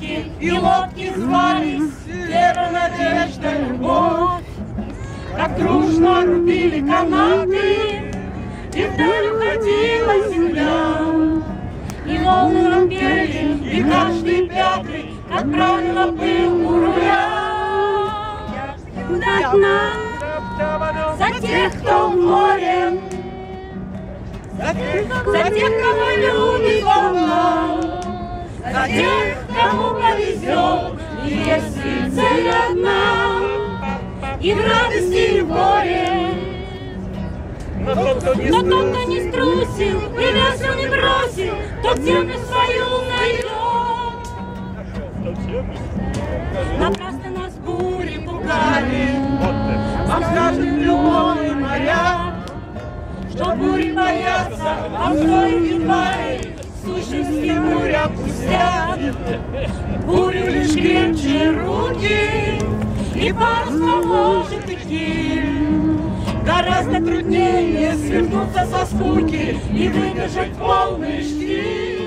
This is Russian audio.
лодки, и лодки звались вера, надежда, любовь. Как дружно рубили канаты, и вдаль уходила земля. И волны нам пели, и каждый пятый, как правило, был у руля. Я одна за тех, кто в море, за тех, кого любит волна, за тех, кому повезет, и если цель одна, и в радости, и в горе. Но тот, кто не струсил, и весел не бросил, тот землю свою найдет. Напрасно нас бури пугали, вам скажут любовные моря, что бури боятся, а стоит едва ли, в сущности буря пустят. Бурю лишь крепче руки, и парус поможет идти. Гораздо труднее свернуться со скуки и выдержать полный штиль.